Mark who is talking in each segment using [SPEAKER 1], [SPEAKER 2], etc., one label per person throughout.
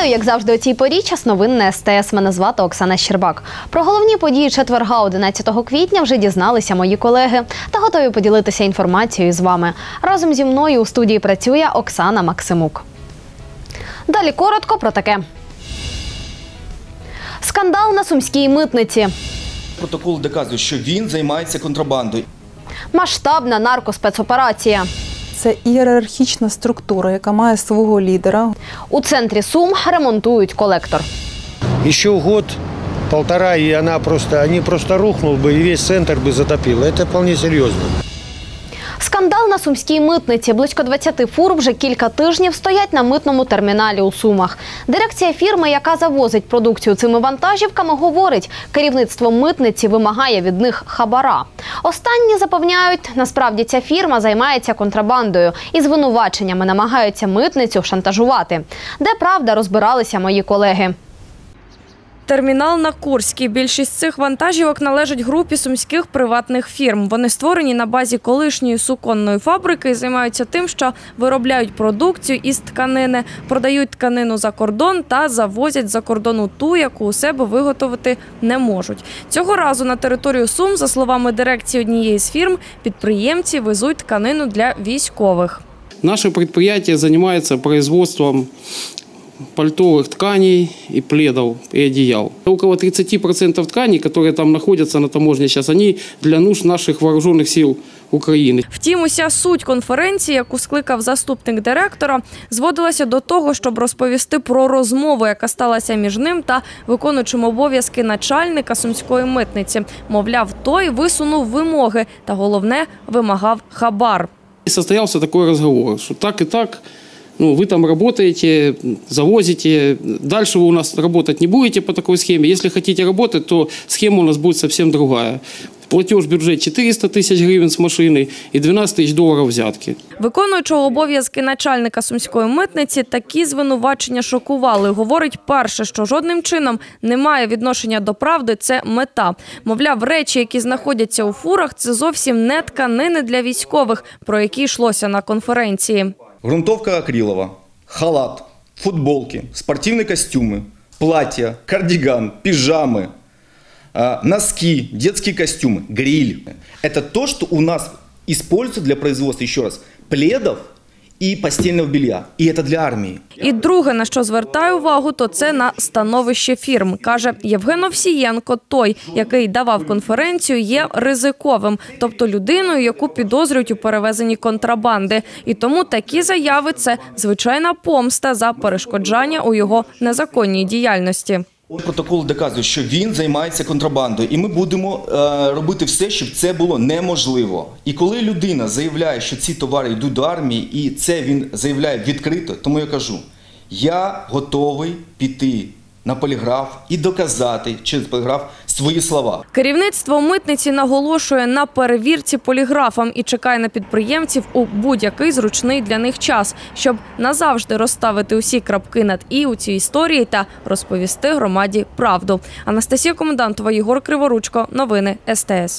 [SPEAKER 1] Вітаю, як завжди, у цій порі час новин на СТС. Мене звати Оксана Щербак. Про головні події четверга 11 квітня вже дізналися мої колеги та готові поділитися інформацією з вами. Разом зі мною у студії працює Оксана Максимук. Далі коротко про таке. Скандал на Сумській митниці.
[SPEAKER 2] Протокол доказує, що він займається контрабандою.
[SPEAKER 1] Масштабна наркоспецоперація.
[SPEAKER 3] Це ієрархічна структура, яка має свого лідера.
[SPEAKER 1] У центрі Сум ремонтують колектор.
[SPEAKER 4] Ще год-полтора, і вони просто рухнули би, і весь центр би затопило. Це вполне серйозно.
[SPEAKER 1] Скандал на Сумській митниці. Близько 20 фур вже кілька тижнів стоять на митному терміналі у Сумах. Дирекція фірми, яка завозить продукцію цими вантажівками, говорить, керівництво митниці вимагає від них хабара. Останні запевняють, насправді ця фірма займається контрабандою і звинуваченнями намагаються митницю шантажувати. Де правда, розбиралися мої колеги.
[SPEAKER 5] Термінал на Курській. Більшість цих вантажівок належить групі сумських приватних фірм. Вони створені на базі колишньої суконної фабрики і займаються тим, що виробляють продукцію із тканини, продають тканину за кордон та завозять за кордону ту, яку у себе виготовити не можуть. Цього разу на територію Сум, за словами дирекції однієї з фірм, підприємці везуть тканину для військових.
[SPEAKER 6] Наше предприятие занимается производством пальтовых тканей и пледов, и одеял. Около 30% тканей, которые там находятся на таможне сейчас, они для нужд наших вооруженных сил України.
[SPEAKER 5] Втім, уся суть конференції, яку скликав заступник директора, зводилася до того, щоб розповісти про розмову, яка сталася між ним та виконуючим обов'язки начальника Сумської митниці. Мовляв, той висунув вимоги та, головне, вимагав хабар.
[SPEAKER 6] І состоявся такий розговор, що так і так, вы там работаете, завозите, дальше вы у нас работать не будете по такой схеме. Если хотите работать, то схема у нас будет совсем другая. Платеж бюджет 400 тисяч гривень з машини і 12 тисяч доларів взятки.
[SPEAKER 5] Виконуючого обов'язки начальника Сумської митниці такі звинувачення шокували. Говорить, перше, що жодним чином не має відношення до правди, це мета. Мовляв, речі, які знаходяться у фурах, це зовсім не тканини для військових, про які йшлося на конференції.
[SPEAKER 2] Грунтовка акрилова, халат, футболки, спортивные костюмы, платья, кардиган, пижамы, носки, детские костюмы, гриль. Это то, что у нас используется для производства, еще раз, пледов і постільного белья. І це для армії.
[SPEAKER 5] І друге, на що звертає увагу, то це на становище фірм. Каже, Євген Овсієнко, той, який давав конференцію, є ризиковим. Тобто людиною, яку підозрюють у перевезенні контрабанди. І тому такі заяви – це звичайна помста за перешкоджання у його незаконній діяльності.
[SPEAKER 2] Протокол доказує, що він займається контрабандою, і ми будемо робити все, щоб це було неможливо. І коли людина заявляє, що ці товари йдуть до армії, і це він заявляє відкрито, тому я кажу, я готовий піти на поліграф і доказати через поліграф свої слова.
[SPEAKER 5] Керівництво митниці наголошує на перевірці поліграфом і чекає на підприємців у будь-який зручний для них час, щоб назавжди розставити усі крапки над «і» у цій історії та розповісти громаді правду. Анастасія Комендантова, Єгор Криворучко. Новини СТС.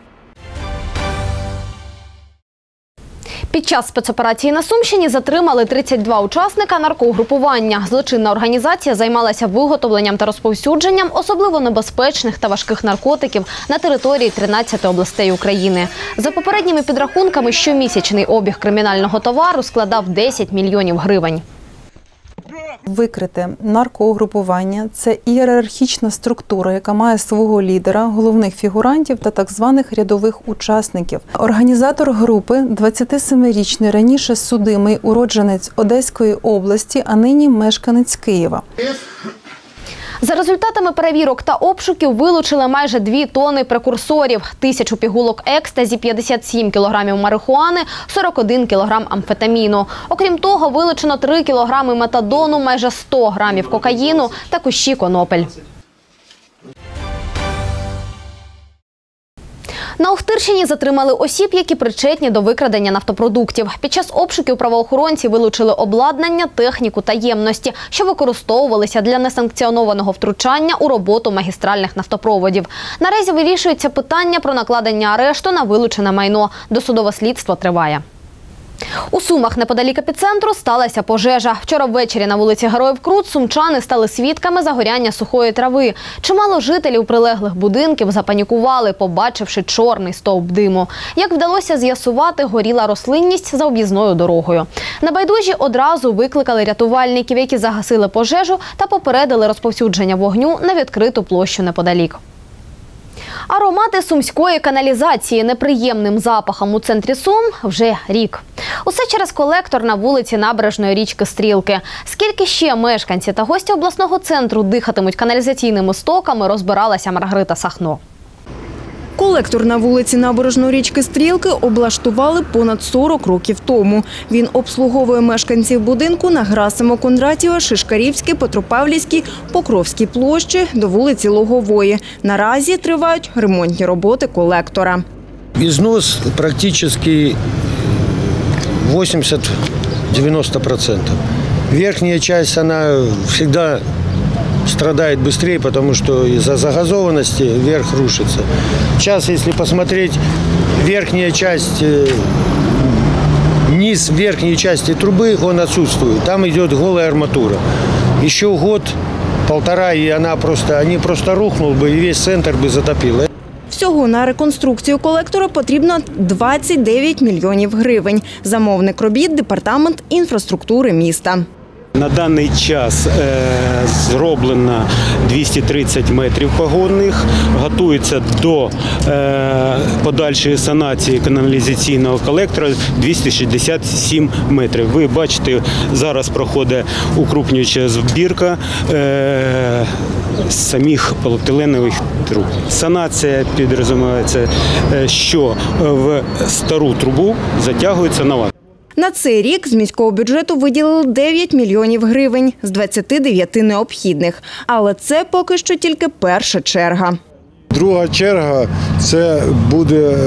[SPEAKER 1] Під час спецоперації на Сумщині затримали 32 учасника наркоугрупування. Злочинна організація займалася виготовленням та розповсюдженням особливо небезпечних та важких наркотиків на території 13 областей України. За попередніми підрахунками, щомісячний обіг кримінального товару складав 10 мільйонів гривень.
[SPEAKER 3] Викрите наркоугрупування – це ієрархічна структура, яка має свого лідера, головних фігурантів та так званих рядових учасників. Організатор групи – 27-річний раніше судимий уродженець Одеської області, а нині мешканець Києва.
[SPEAKER 1] За результатами перевірок та обшуків вилучили майже 2 тонни прекурсорів, 1000 пігулок екстазі, 57 кілограмів марихуани, 41 кілограм амфетаміну. Окрім того, вилучено 3 кілограми метадону, майже 100 грамів кокаїну та кущі конопель. На Охтирщині затримали осіб, які причетні до викрадення нафтопродуктів. Під час обшуків правоохоронці вилучили обладнання, техніку та ємності, що використовувалися для несанкціонованого втручання у роботу магістральних нафтопроводів. Наразі вирішується питання про накладення арешту на вилучене майно. Досудове слідство триває. У Сумах неподалік епіцентру сталася пожежа. Вчора ввечері на вулиці Героїв Крут сумчани стали свідками загоряння сухої трави. Чимало жителів прилеглих будинків запанікували, побачивши чорний стовп диму. Як вдалося з'ясувати, горіла рослинність за об'їзною дорогою. Небайдужі одразу викликали рятувальників, які загасили пожежу та попередили розповсюдження вогню на відкриту площу неподалік. Аромати сумської каналізації неприємним запахом у центрі Сум вже рік. Усе через колектор на вулиці Набережної річки Стрілки. Скільки ще мешканці та гості обласного центру дихатимуть каналізаційними стоками, розбиралася Маргарита Сахно.
[SPEAKER 5] Колектор на вулиці Набережної річки Стрілки облаштували понад 40 років тому. Він обслуговує мешканців будинку на Герасимо-Кондратєва, Шишкарівській, Петропавлівській, Покровській площі до вулиці Лугової. Наразі тривають ремонтні роботи колектора.
[SPEAKER 4] Износ практически 80-90%. Верхняя часть, она всегда страдает быстрее, потому что из-за загазованности верх рушится. Сейчас, если посмотреть, верхняя часть, низ верхней части трубы, он отсутствует. Там идет голая арматура. Еще год-полтора, и они просто рухнул бы, и весь центр бы затопило.
[SPEAKER 5] Всього на реконструкцію колектора потрібно 29 мільйонів гривень. Замовник робіт – департамент інфраструктури міста.
[SPEAKER 7] На даний час зроблено 230 метрів погодних, готується до подальшої санації каналізаційного колектора 267 метрів. Ви бачите, зараз проходить укрупнююча збірка самих поліетиленових труб. Санація підрозуміється, що в стару трубу затягується нова.
[SPEAKER 5] На цей рік з міського бюджету виділили 9 мільйонів гривень з 29 необхідних. Але це поки що тільки перша черга.
[SPEAKER 8] Друга черга – це буде,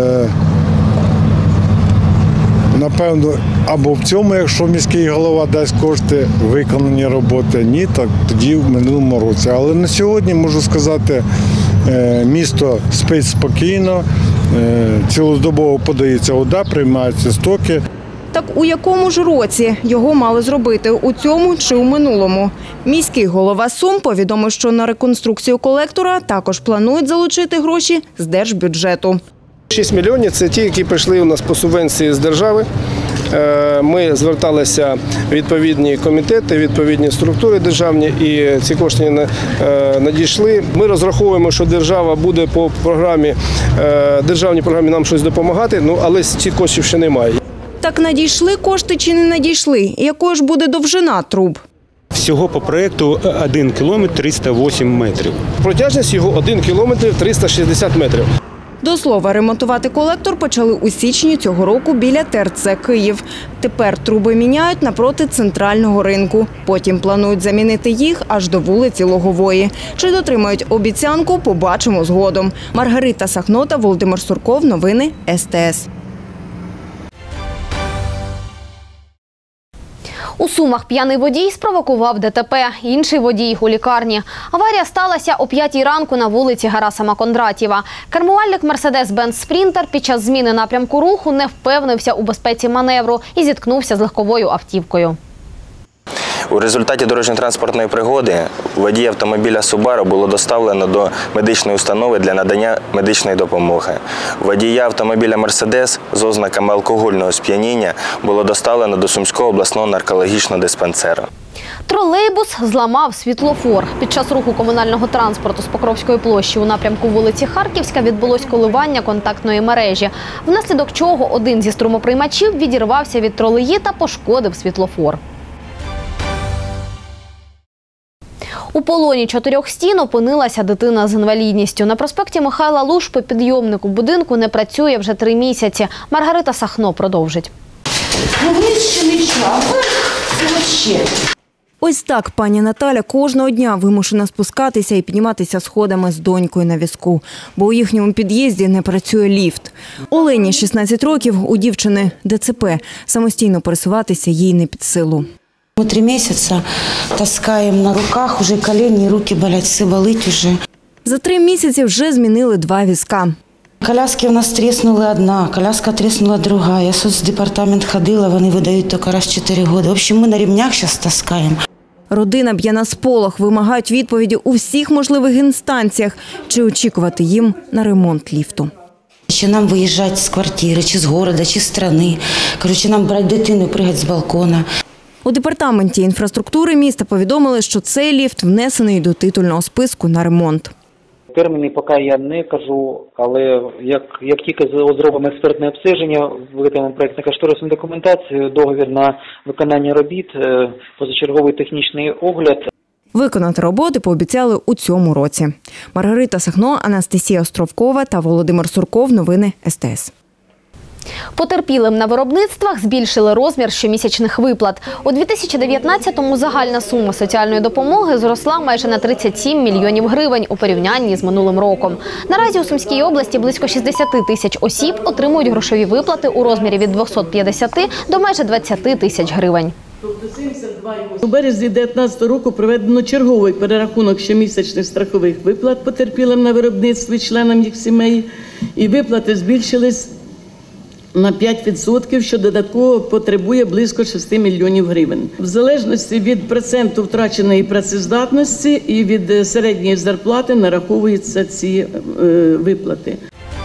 [SPEAKER 8] напевно, або в цьому, якщо міський голова дасть кошти, виконані роботи, ні, так тоді в минулому році. Але на сьогодні, можу сказати, місто спить спокійно, цілодобово подається вода, приймаються стоки.
[SPEAKER 5] Так у якому ж році його мали зробити? У цьому чи у минулому? Міський голова Сум повідомив, що на реконструкцію колектора також планують залучити гроші з держбюджету.
[SPEAKER 9] 6 мільйонів – це ті, які прийшли у нас по субвенції з держави. Ми зверталися в відповідні комітети, відповідні структури державні, і ці кошти надійшли. Ми розраховуємо, що держава буде по державній програмі нам щось допомагати, але цих коштів ще немає.
[SPEAKER 5] Так надійшли кошти чи не надійшли? Якою ж буде довжина труб?
[SPEAKER 7] Всього по проєкту 1 кілометр 308 метрів.
[SPEAKER 9] Протяжність його 1 кілометр 360 метрів.
[SPEAKER 5] До слова, ремонтувати колектор почали у січні цього року біля ТРЦ «Київ». Тепер труби міняють напроти центрального ринку. Потім планують замінити їх аж до вулиці Лугової. Чи дотримають обіцянку, побачимо згодом. Маргарита Сахно та Володимир Сурков. Новини СТС.
[SPEAKER 1] У Сумах п'яний водій спровокував ДТП. Інший водій у лікарні. Аварія сталася о 5-й ранку на вулиці Герасима-Кондратєва. Кермувальник «Мерседес-Бенц Спрінтер» під час зміни напрямку руху не впевнився у безпеці маневру і зіткнувся з легковою автівкою.
[SPEAKER 10] У результаті дорожньо-транспортної пригоди водій автомобіля «Субару» було доставлено до медичної установи для надання медичної допомоги. Водія автомобіля «Мерседес» з ознаками алкогольного сп'яніння було доставлено до Сумського обласного наркологічного диспансеру.
[SPEAKER 1] Тролейбус зламав світлофор. Під час руху комунального транспорту з Покровської площі у напрямку вулиці Харківська відбулось коливання контактної мережі, внаслідок чого один зі струмоприймачів відірвався від тролеї та пошкодив світлофор. У полоні 4 стін опинилася дитина з інвалідністю. На проспекті Михайла Лушпи підйомник у будинку не працює вже 3 місяці. Маргарита Сахно продовжить.
[SPEAKER 5] Ось так пані Наталя кожного дня вимушена спускатися і підніматися сходами з донькою на візку, бо у їхньому під'їзді не працює ліфт. Олені 16 років, у дівчини ДЦП. Самостійно пересуватися їй не під силу.
[SPEAKER 11] Мы 3 месяца таскаем на руках, уже колени, руки болять, все болить уже.
[SPEAKER 5] За 3 місяці вже змінили 2 візка.
[SPEAKER 11] Коляски у нас тріснули одна, коляска тріснула друга. Я в соцдепартамент ходила, вони видають тільки раз в 4 роки. В общем, ми на ремнях зараз таскаємо.
[SPEAKER 12] Родина б'є на сполох, вимагають відповіді у всіх можливих інстанціях. Чи очікувати їм на ремонт ліфту?
[SPEAKER 11] Чи нам виїжджати з квартири, чи з міста, чи з країни. Коротше, нам брати дитину і пригати з балкона.
[SPEAKER 12] У департаменті інфраструктури міста повідомили, що цей ліфт внесений до титульного списку на ремонт.
[SPEAKER 13] Терміни поки я не кажу, але як тільки зробимо експертне обстеження, виготовимо проєктно-кошторисну документацію, договір на виконання робіт, позачерговий технічний огляд.
[SPEAKER 12] Виконати роботи пообіцяли у цьому році. Маргарита Сахно, Анастасія Островкова та Володимир Сурков. Новини СТС.
[SPEAKER 1] Потерпілим на виробництвах збільшили розмір щомісячних виплат. У 2019-му загальна сума соціальної допомоги зросла майже на 37 мільйонів гривень у порівнянні з минулим роком. Наразі у Сумській області близько 60 тисяч осіб отримують грошові виплати у розмірі від 250 до майже 20 тисяч гривень.
[SPEAKER 14] У березні 2019 року проведено черговий перерахунок щомісячних страхових виплат потерпілим на виробництві членам їх сімей, і виплати збільшились на 5%, що додатково потребує близько 6 мільйонів гривень. В залежності від проценту втраченої працездатності і від середньої зарплати нараховуються ці виплати.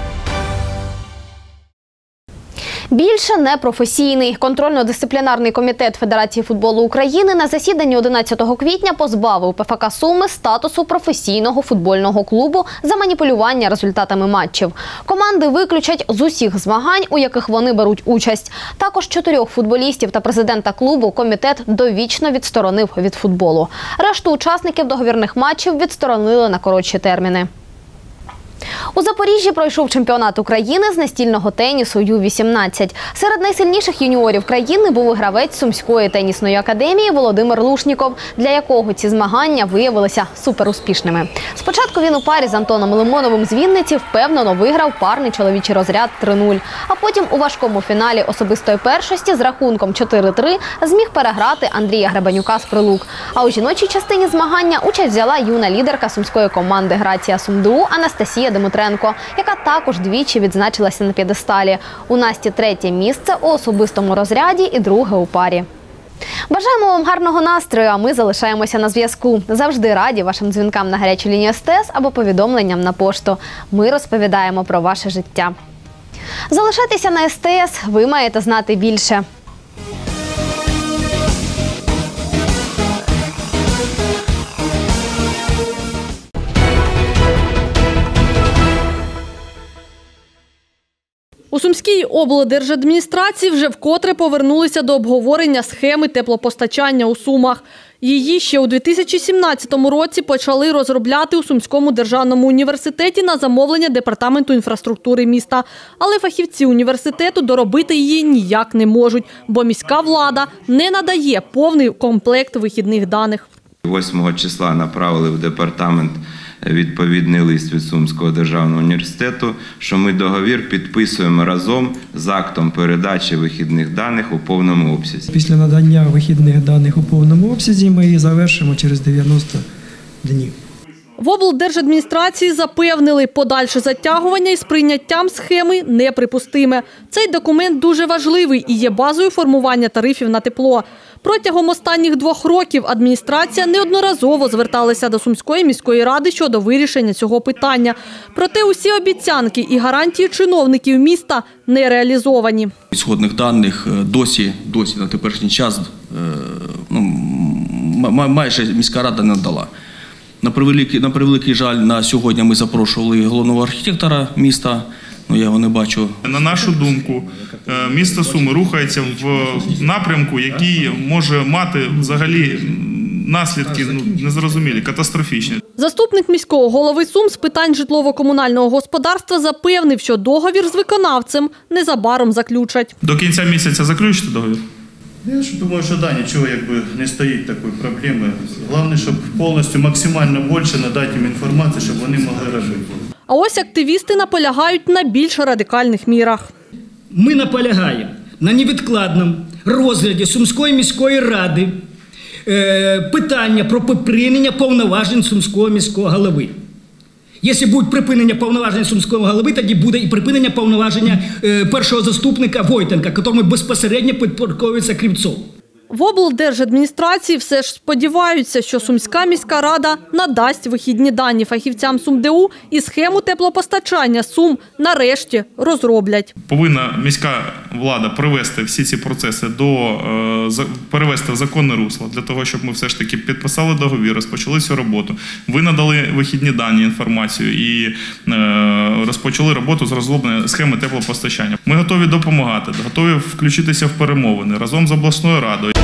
[SPEAKER 1] Більше непрофесійний. Контрольно-дисциплінарний комітет Федерації футболу України на засіданні 11 квітня позбавив ПФК Суми статусу професійного футбольного клубу за маніпулювання результатами матчів. Команди виключать з усіх змагань, у яких вони беруть участь. Також 4 футболістів та президента клубу комітет довічно відсторонив від футболу. Решту учасників договірних матчів відсторонили на коротші терміни. У Запоріжжі пройшов чемпіонат України з настільного тенісу Ю-18. Серед найсильніших юніорів країни був і гравець Сумської тенісної академії Володимир Лушніков, для якого ці змагання виявилися суперуспішними. Спочатку він у парі з Антоном Лимоновим з Вінниці впевнено виграв парний чоловічий розряд 3-0. А потім у важкому фіналі особистої першості з рахунком 4-3 зміг переграти Андрія Гребенюка з Прилук. А у жіночій частині змагання участь взяла юна лідерка сумської команди «Грація СумДУ» Анастасія Дмитренко, яка також двічі відзначилася на п'єдесталі. У Насті 3-є місце у особистому розряді і 2-е у парі. Бажаємо вам гарного настрою, а ми залишаємося на зв'язку. Завжди раді вашим дзвінкам на гарячу лінію СТС або повідомленням на пошту. Ми розповідаємо про ваше життя. Залишайтеся на СТС, ви маєте знати більше.
[SPEAKER 15] У Сумській облдержадміністрації вже вкотре повернулися до обговорення схеми теплопостачання у Сумах. Її ще у 2017 році почали розробляти у Сумському державному університеті на замовлення Департаменту інфраструктури міста. Але фахівці університету доробити її ніяк не можуть, бо міська влада не надає повний комплект вихідних даних.
[SPEAKER 16] 8 числа направили в департамент відповідний лист від Сумського державного університету, що ми договір підписуємо разом з актом передачі вихідних даних у повному обсязі.
[SPEAKER 17] Після надання вихідних даних у повному обсязі ми її завершимо через 90 днів.
[SPEAKER 15] В облдержадміністрації запевнили, подальше затягування із прийняттям схеми неприпустиме. Цей документ дуже важливий і є базою формування тарифів на тепло. Протягом останніх 2 років адміністрація неодноразово зверталася до Сумської міської ради щодо вирішення цього питання. Проте усі обіцянки і гарантії чиновників міста не реалізовані.
[SPEAKER 18] Ісходних даних досі на теперішній час майже міська рада не надала. На превеликий жаль, на сьогодні ми запрошували головного архітектора міста, я його не бачу.
[SPEAKER 19] На нашу думку, місто Суми рухається в напрямку, який може мати взагалі наслідки незрозумілі, катастрофічні.
[SPEAKER 15] Заступник міського голови Сум з питань житлово-комунального господарства запевнив, що договір з виконавцем незабаром заключать.
[SPEAKER 19] До кінця місяця заключите договір?
[SPEAKER 20] Я думаю, що нічого не стоїть такої проблеми. Головне, щоб повністю максимально більше надати їм інформацію, щоб вони могли робити.
[SPEAKER 15] А ось активісти наполягають на більш радикальних мірах.
[SPEAKER 21] Ми наполягаємо на невідкладному розгляді Сумської міської ради питання про припинення повноважень Сумського міського голови. Якщо буде припинення повноважень Сумського голови, тоді буде і припинення повноваження першого заступника Войтенка, якому безпосередньо підпорядковується Кривцов.
[SPEAKER 15] В облдержадміністрації все ж сподіваються, що Сумська міська рада надасть вихідні дані фахівцям СумДУ і схему теплопостачання Сум нарешті розроблять.
[SPEAKER 19] Повинна міська влада привести всі ці процеси перевести в законне русло, для того, щоб ми все ж таки підписали договір, розпочали цю роботу. Ви надали вихідні дані, інформацію і розпочали роботу з розроблення схеми теплопостачання. Ми готові допомагати, готові включитися в перемовини разом з обласною радою.